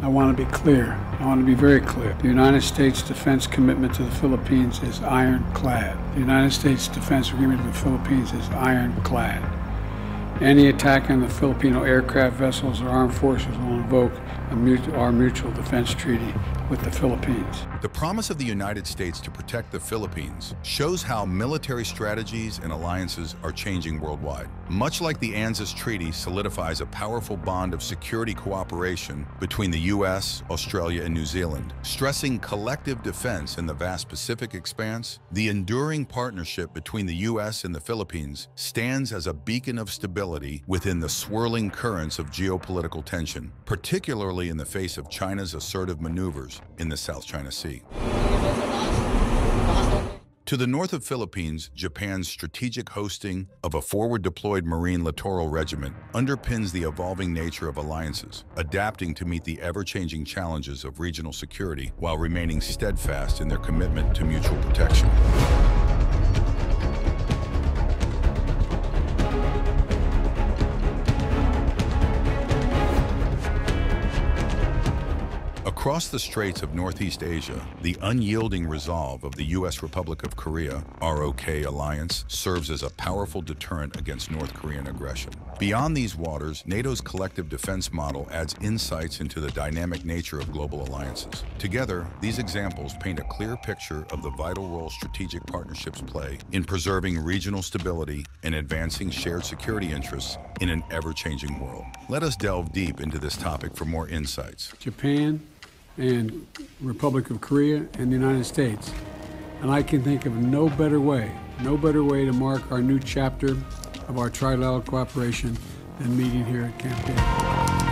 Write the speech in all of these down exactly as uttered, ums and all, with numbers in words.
I want to be clear. I want to be very clear. The United States defense commitment to the Philippines is ironclad. The United States defense agreement to the Philippines is ironclad. Any attack on the Filipino aircraft vessels or armed forces will invoke a mutual, our mutual defense treaty with the Philippines. The promise of the United States to protect the Philippines shows how military strategies and alliances are changing worldwide. Much like the ANZUS Treaty solidifies a powerful bond of security cooperation between the U S, Australia, and New Zealand, stressing collective defense in the vast Pacific expanse, the enduring partnership between the U S and the Philippines stands as a beacon of stability within the swirling currents of geopolitical tension, particularly in the face of China's assertive maneuvers in the South China Sea. To the north of Philippines, Japan's strategic hosting of a forward-deployed Marine Littoral Regiment underpins the evolving nature of alliances, adapting to meet the ever-changing challenges of regional security while remaining steadfast in their commitment to mutual protection. Across the straits of Northeast Asia, the unyielding resolve of the U S Republic of Korea, R O K alliance, serves as a powerful deterrent against North Korean aggression. Beyond these waters, NATO's collective defense model adds insights into the dynamic nature of global alliances. Together, these examples paint a clear picture of the vital role strategic partnerships play in preserving regional stability and advancing shared security interests in an ever-changing world. Let us delve deep into this topic for more insights. Japan and Republic of Korea and the United States. And I can think of no better way, no better way to mark our new chapter of our trilateral cooperation than meeting here at Camp David.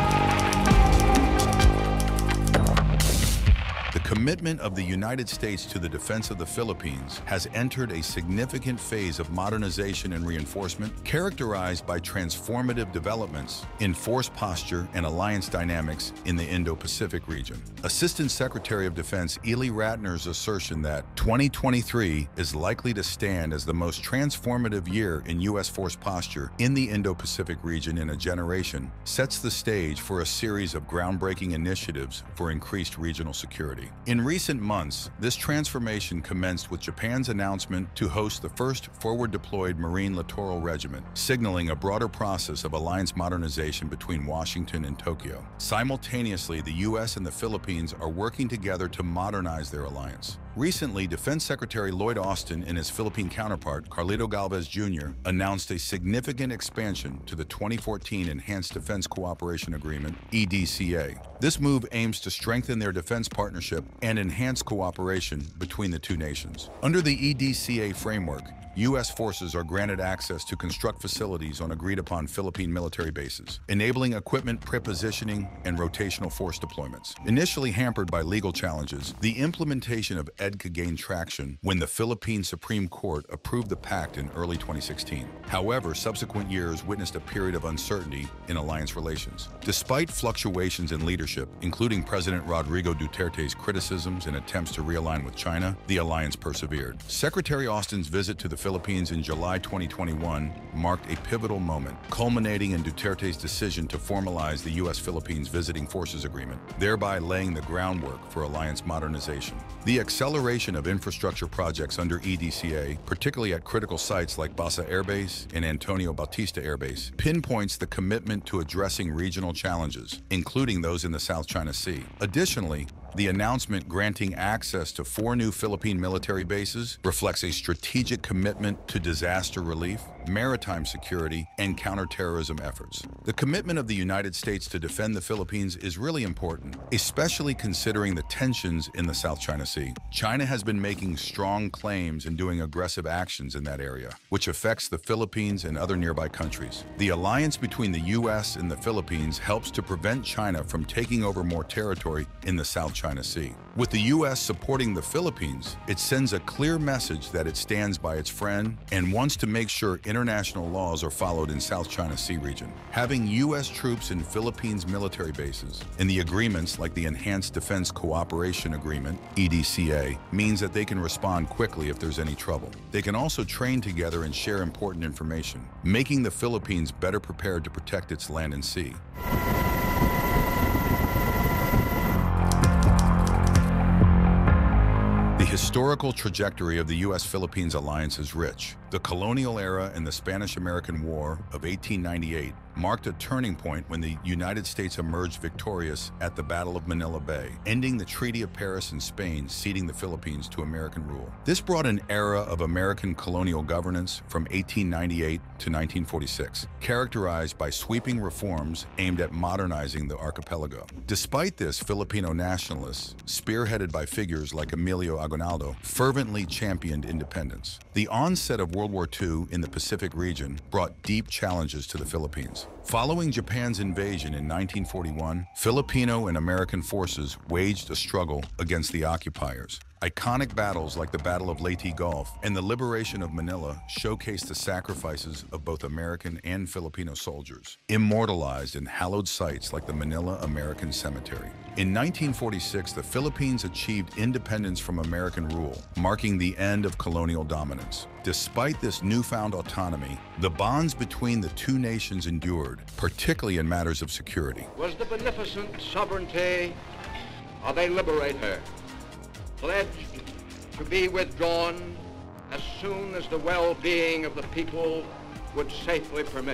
The commitment of the United States to the defense of the Philippines has entered a significant phase of modernization and reinforcement, characterized by transformative developments in force posture and alliance dynamics in the Indo-Pacific region. Assistant Secretary of Defense Ely Ratner's assertion that twenty twenty-three is likely to stand as the most transformative year in U S force posture in the Indo-Pacific region in a generation sets the stage for a series of groundbreaking initiatives for increased regional security. In recent months, this transformation commenced with Japan's announcement to host the first forward-deployed Marine Littoral Regiment, signaling a broader process of alliance modernization between Washington and Tokyo. Simultaneously, the U S and the Philippines are working together to modernize their alliance. Recently, Defense Secretary Lloyd Austin and his Philippine counterpart, Carlito Galvez Junior, announced a significant expansion to the twenty fourteen Enhanced Defense Cooperation Agreement, E D C A. This move aims to strengthen their defense partnership and enhance cooperation between the two nations. Under the E D C A framework, U S forces are granted access to construct facilities on agreed-upon Philippine military bases, enabling equipment prepositioning and rotational force deployments. Initially hampered by legal challenges, the implementation of E D C A gained traction when the Philippine Supreme Court approved the pact in early twenty sixteen. However, subsequent years witnessed a period of uncertainty in alliance relations. Despite fluctuations in leadership, including President Rodrigo Duterte's criticisms and attempts to realign with China, the alliance persevered. Secretary Austin's visit to the Philippines in July twenty twenty-one marked a pivotal moment, culminating in Duterte's decision to formalize the U S Philippines Visiting Forces Agreement, thereby laying the groundwork for alliance modernization. The acceleration of infrastructure projects under E D C A, particularly at critical sites like Basa Air Base and Antonio Bautista Air Base, pinpoints the commitment to addressing regional challenges, including those in the South China Sea. Additionally, the announcement granting access to four new Philippine military bases reflects a strategic commitment to disaster relief, maritime security, and counterterrorism efforts. The commitment of the United States to defend the Philippines is really important, especially considering the tensions in the South China Sea. China has been making strong claims and doing aggressive actions in that area, which affects the Philippines and other nearby countries. The alliance between the U S and the Philippines helps to prevent China from taking over more territory in the South China Sea. With the U S supporting the Philippines, it sends a clear message that it stands by its friend and wants to make sure international laws are followed in South China Sea region. Having U S troops in Philippines military bases and the agreements like the Enhanced Defense Cooperation Agreement, E D C A, means that they can respond quickly if there's any trouble. They can also train together and share important information, making the Philippines better prepared to protect its land and sea. historical trajectory of the U S Philippines alliance is rich. The colonial era and the Spanish-American War of eighteen ninety-eight marked a turning point when the United States emerged victorious at the Battle of Manila Bay, ending the Treaty of Paris and Spain, ceding the Philippines to American rule. This brought an era of American colonial governance from eighteen ninety-eight to nineteen forty-six, characterized by sweeping reforms aimed at modernizing the archipelago. Despite this, Filipino nationalists, spearheaded by figures like Emilio Aguinaldo, fervently championed independence. The onset of World War Two in the Pacific region brought deep challenges to the Philippines. Following Japan's invasion in nineteen forty-one, Filipino and American forces waged a struggle against the occupiers. Iconic battles like the Battle of Leyte Gulf and the liberation of Manila showcased the sacrifices of both American and Filipino soldiers, immortalized in hallowed sites like the Manila American Cemetery. In nineteen forty-six, the Philippines achieved independence from American rule, marking the end of colonial dominance. Despite this newfound autonomy, the bonds between the two nations endured, particularly in matters of security. Was the beneficent sovereignty of a liberator pledged to be withdrawn as soon as the well-being of the people would safely permit.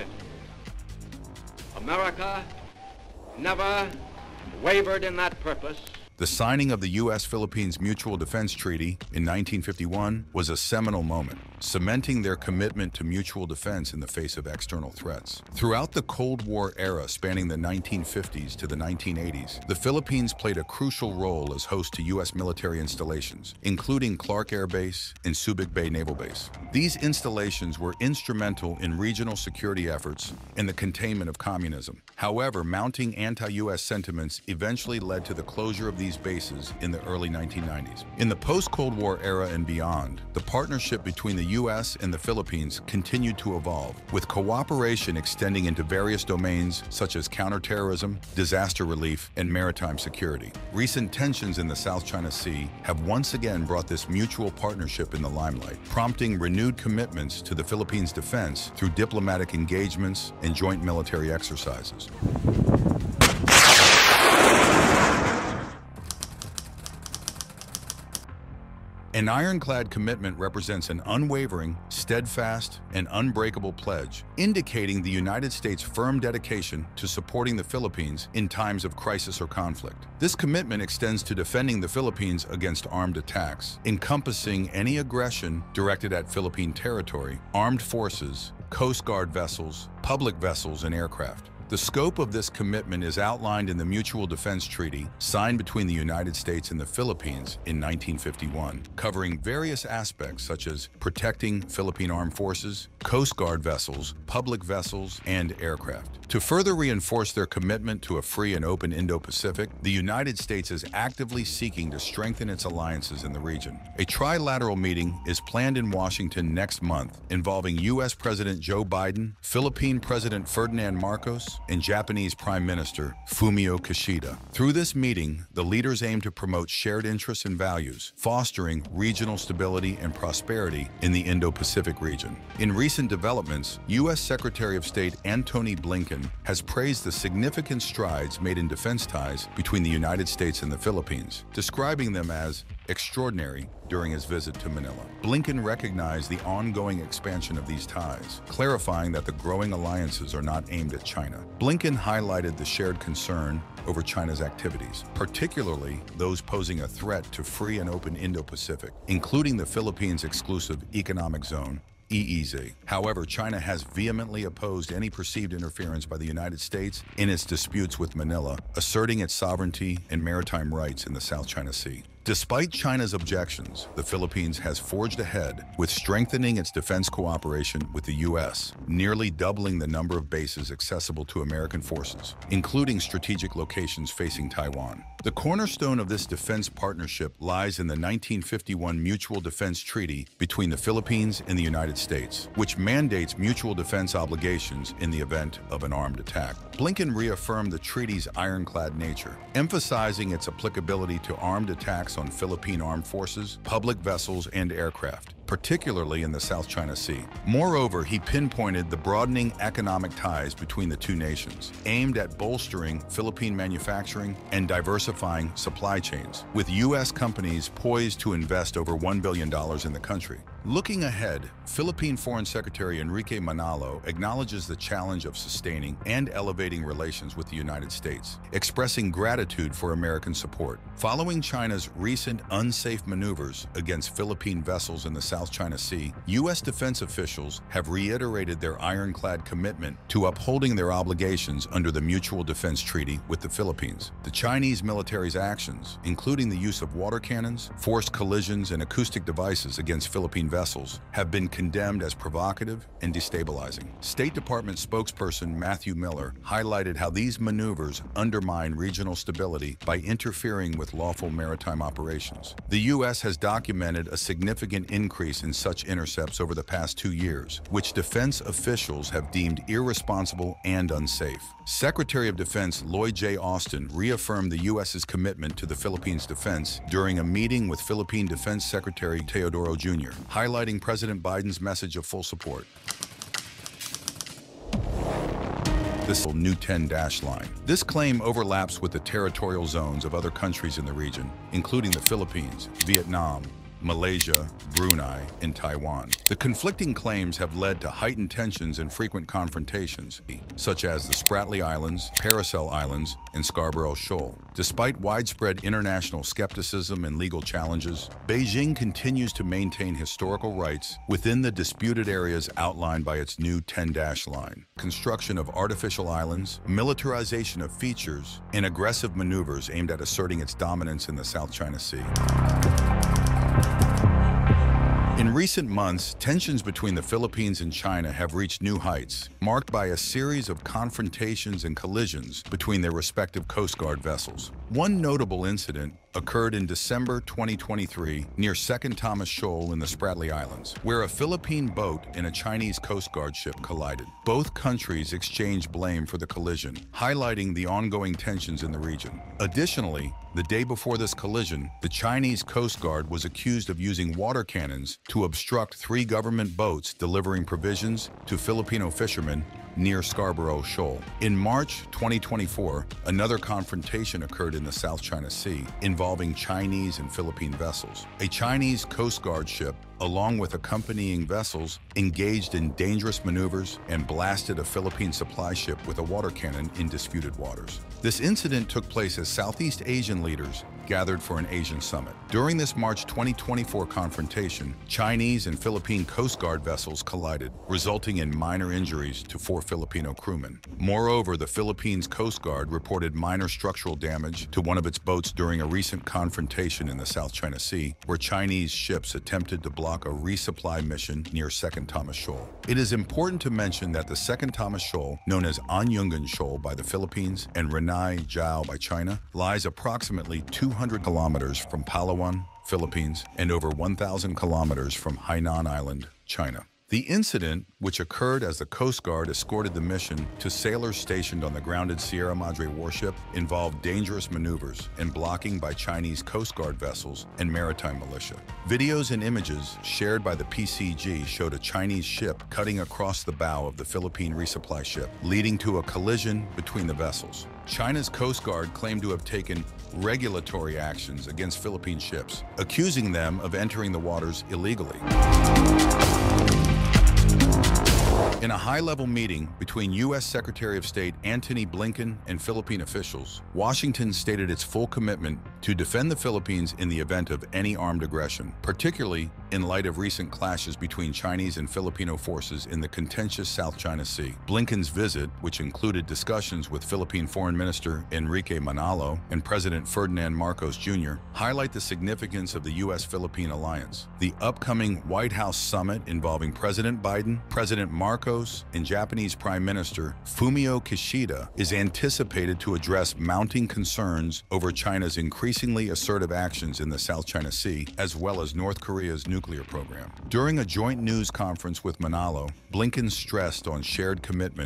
America never wavered in that purpose. The signing of the U S Philippines Mutual Defense Treaty in nineteen fifty-one was a seminal moment, cementing their commitment to mutual defense in the face of external threats. Throughout the Cold War era spanning the nineteen fifties to the nineteen eighties, the Philippines played a crucial role as host to U S military installations, including Clark Air Base and Subic Bay Naval Base. These installations were instrumental in regional security efforts and the containment of communism. However, mounting anti-U S sentiments eventually led to the closure of these bases in the early nineteen nineties. In the post-Cold War era and beyond, the partnership between the U S and the Philippines continued to evolve, with cooperation extending into various domains such as counterterrorism, disaster relief, and maritime security. Recent tensions in the South China Sea have once again brought this mutual partnership in the limelight, prompting renewed commitments to the Philippines' defense through diplomatic engagements and joint military exercises. An ironclad commitment represents an unwavering, steadfast, and unbreakable pledge, indicating the United States' firm dedication to supporting the Philippines in times of crisis or conflict. This commitment extends to defending the Philippines against armed attacks, encompassing any aggression directed at Philippine territory, armed forces, Coast Guard vessels, public vessels, and aircraft. The scope of this commitment is outlined in the Mutual Defense Treaty signed between the United States and the Philippines in nineteen fifty-one, covering various aspects such as protecting Philippine armed forces, Coast Guard vessels, public vessels, and aircraft. To further reinforce their commitment to a free and open Indo-Pacific, the United States is actively seeking to strengthen its alliances in the region. A trilateral meeting is planned in Washington next month, involving U S President Joe Biden, Philippine President Ferdinand Marcos, and Japanese Prime Minister Fumio Kishida. Through this meeting, the leaders aim to promote shared interests and values, fostering regional stability and prosperity in the Indo-Pacific region. In recent developments, U S Secretary of State Antony Blinken has praised the significant strides made in defense ties between the United States and the Philippines, describing them as extraordinary during his visit to Manila. Blinken recognized the ongoing expansion of these ties, clarifying that the growing alliances are not aimed at China. Blinken highlighted the shared concern over China's activities, particularly those posing a threat to free and open Indo-Pacific, including the Philippines' exclusive economic zone, E E Z. However, China has vehemently opposed any perceived interference by the United States in its disputes with Manila, asserting its sovereignty and maritime rights in the South China Sea. Despite China's objections, the Philippines has forged ahead with strengthening its defense cooperation with the U S, nearly doubling the number of bases accessible to American forces, including strategic locations facing Taiwan. The cornerstone of this defense partnership lies in the nineteen fifty-one Mutual Defense Treaty between the Philippines and the United States, which mandates mutual defense obligations in the event of an armed attack. Blinken reaffirmed the treaty's ironclad nature, emphasizing its applicability to armed attacks on Philippine armed forces, public vessels, and aircraft. particularly in the South China Sea. Moreover, he pinpointed the broadening economic ties between the two nations, aimed at bolstering Philippine manufacturing and diversifying supply chains, with U S companies poised to invest over one billion dollars in the country. Looking ahead, Philippine Foreign Secretary Enrique Manalo acknowledges the challenge of sustaining and elevating relations with the United States, expressing gratitude for American support. Following China's recent unsafe maneuvers against Philippine vessels in the South China Sea, U S defense officials have reiterated their ironclad commitment to upholding their obligations under the Mutual Defense Treaty with the Philippines. The Chinese military's actions, including the use of water cannons, forced collisions, and acoustic devices against Philippine vessels, have been condemned as provocative and destabilizing. State Department spokesperson Matthew Miller highlighted how these maneuvers undermine regional stability by interfering with lawful maritime operations. The U S has documented a significant increase in such intercepts over the past two years, which defense officials have deemed irresponsible and unsafe. Secretary of Defense Lloyd J. Austin reaffirmed the U S's commitment to the Philippines' defense during a meeting with Philippine Defense Secretary Teodoro Junior, highlighting President Biden's message of full support. This new ten dash line. This claim overlaps with the territorial zones of other countries in the region, including the Philippines, Vietnam, Malaysia, Brunei, and Taiwan. The conflicting claims have led to heightened tensions and frequent confrontations, such as the Spratly Islands, Paracel Islands, and Scarborough Shoal. Despite widespread international skepticism and legal challenges, Beijing continues to maintain historical rights within the disputed areas outlined by its new ten dash line. Construction of artificial islands, militarization of features, and aggressive maneuvers aimed at asserting its dominance in the South China Sea. In recent months, tensions between the Philippines and China have reached new heights, marked by a series of confrontations and collisions between their respective Coast Guard vessels. One notable incident occurred in December twenty twenty-three near Second Thomas Shoal in the Spratly Islands, where a Philippine boat and a Chinese Coast Guard ship collided. Both countries exchanged blame for the collision, highlighting the ongoing tensions in the region. Additionally, the day before this collision, the Chinese Coast Guard was accused of using water cannons to obstruct three government boats delivering provisions to Filipino fishermen near Scarborough Shoal. In March twenty twenty-four, another confrontation occurred in the South China Sea involving Chinese and Philippine vessels. A Chinese Coast Guard ship, along with accompanying vessels, engaged in dangerous maneuvers and blasted a Philippine supply ship with a water cannon in disputed waters. This incident took place as Southeast Asian leaders gathered for an Asian summit. During this March twenty twenty-four confrontation, Chinese and Philippine Coast Guard vessels collided, resulting in minor injuries to four Filipino crewmen. Moreover, the Philippines Coast Guard reported minor structural damage to one of its boats during a recent confrontation in the South China Sea, where Chinese ships attempted to block a resupply mission near Second Thomas Shoal. It is important to mention that the Second Thomas Shoal, known as Anyungan Shoal by the Philippines and Renai Jiao by China, lies approximately two hundred kilometers from Palawan, Philippines, and over one thousand kilometers from Hainan Island, China. The incident, which occurred as the Coast Guard escorted the mission to sailors stationed on the grounded Sierra Madre warship, involved dangerous maneuvers and blocking by Chinese Coast Guard vessels and maritime militia. Videos and images shared by the P C G showed a Chinese ship cutting across the bow of the Philippine resupply ship, leading to a collision between the vessels. China's Coast Guard claimed to have taken regulatory actions against Philippine ships, accusing them of entering the waters illegally. In a high-level meeting between U S Secretary of State Antony Blinken and Philippine officials, Washington stated its full commitment to defend the Philippines in the event of any armed aggression, particularly in light of recent clashes between Chinese and Filipino forces in the contentious South China Sea. Blinken's visit, which included discussions with Philippine Foreign Minister Enrique Manalo and President Ferdinand Marcos Junior, highlight the significance of the U S-Philippine alliance. The upcoming White House summit involving President Biden, President Marcos, and Japanese Prime Minister Fumio Kishida is anticipated to address mounting concerns over China's increasingly assertive actions in the South China Sea, as well as North Korea's nuclear program. During a joint news conference with Manalo, Blinken stressed on shared commitment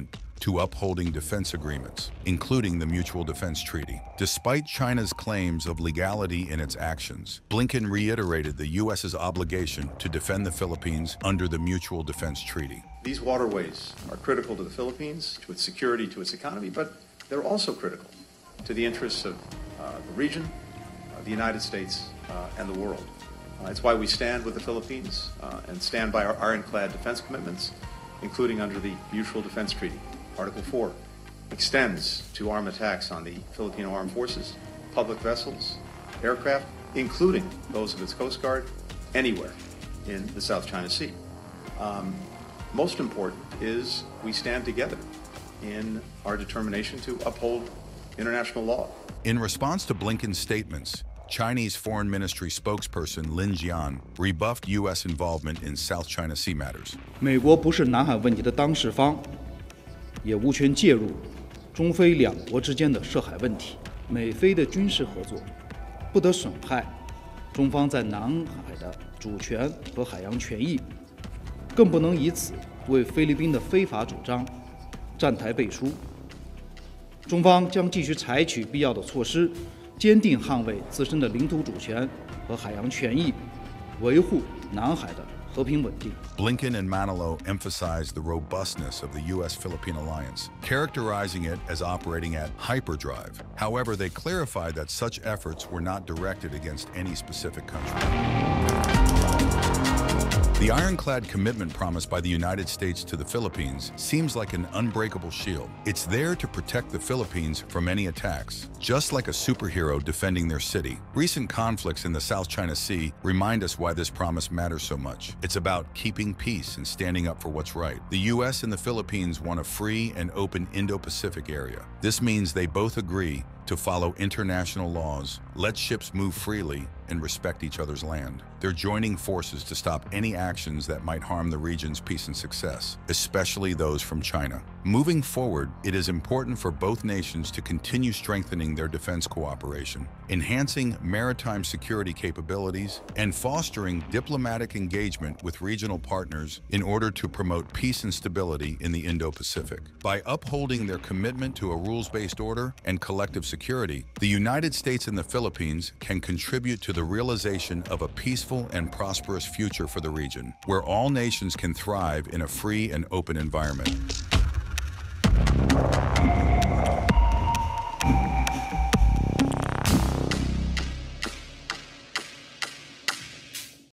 to upholding defense agreements, including the Mutual Defense Treaty. Despite China's claims of legality in its actions, Blinken reiterated the U S's obligation to defend the Philippines under the Mutual Defense Treaty. These waterways are critical to the Philippines, to its security, to its economy, but they're also critical to the interests of uh, the region, uh, the United States, uh, and the world. Uh, it's why we stand with the Philippines uh, and stand by our ironclad defense commitments, including under the Mutual Defense Treaty. Article four extends to arm attacks on the Filipino armed forces, public vessels, aircraft, including those of its Coast Guard, anywhere in the South China Sea. Um, most important is we stand together in our determination to uphold international law. In response to Blinken's statements, Chinese Foreign Ministry spokesperson Lin Jian rebuffed U S involvement in South China Sea matters. 美国不是南海问题的当事方，也无权介入中非两国之间的涉海问题。美菲的军事合作不得损害中方在南海的主权和海洋权益，更不能以此为菲律宾的非法主张站台背书。中方将继续采取必要的措施，坚定捍卫自身的领土主权和海洋权益，维护南海的和平稳定。 Blinken and Manilo emphasized the robustness of the U S-Philippine alliance, characterizing it as operating at hyperdrive. However, they clarified that such efforts were not directed against any specific country. The ironclad commitment promised by the United States to the Philippines seems like an unbreakable shield. It's there to protect the Philippines from any attacks, just like a superhero defending their city. Recent conflicts in the South China Sea remind us why this promise matters so much. It's about keeping peace and standing up for what's right. The U S and the Philippines want a free and open Indo-Pacific area. This means they both agree to follow international laws, let ships move freely, and respect each other's land. They're joining forces to stop any actions that might harm the region's peace and success, especially those from China. Moving forward, it is important for both nations to continue strengthening their defense cooperation, enhancing maritime security capabilities, and fostering diplomatic engagement with regional partners in order to promote peace and stability in the Indo-Pacific. By upholding their commitment to a rules-based order and collective security, the United States and the Philippines can contribute to the realization of a peaceful and prosperous future for the region, where all nations can thrive in a free and open environment.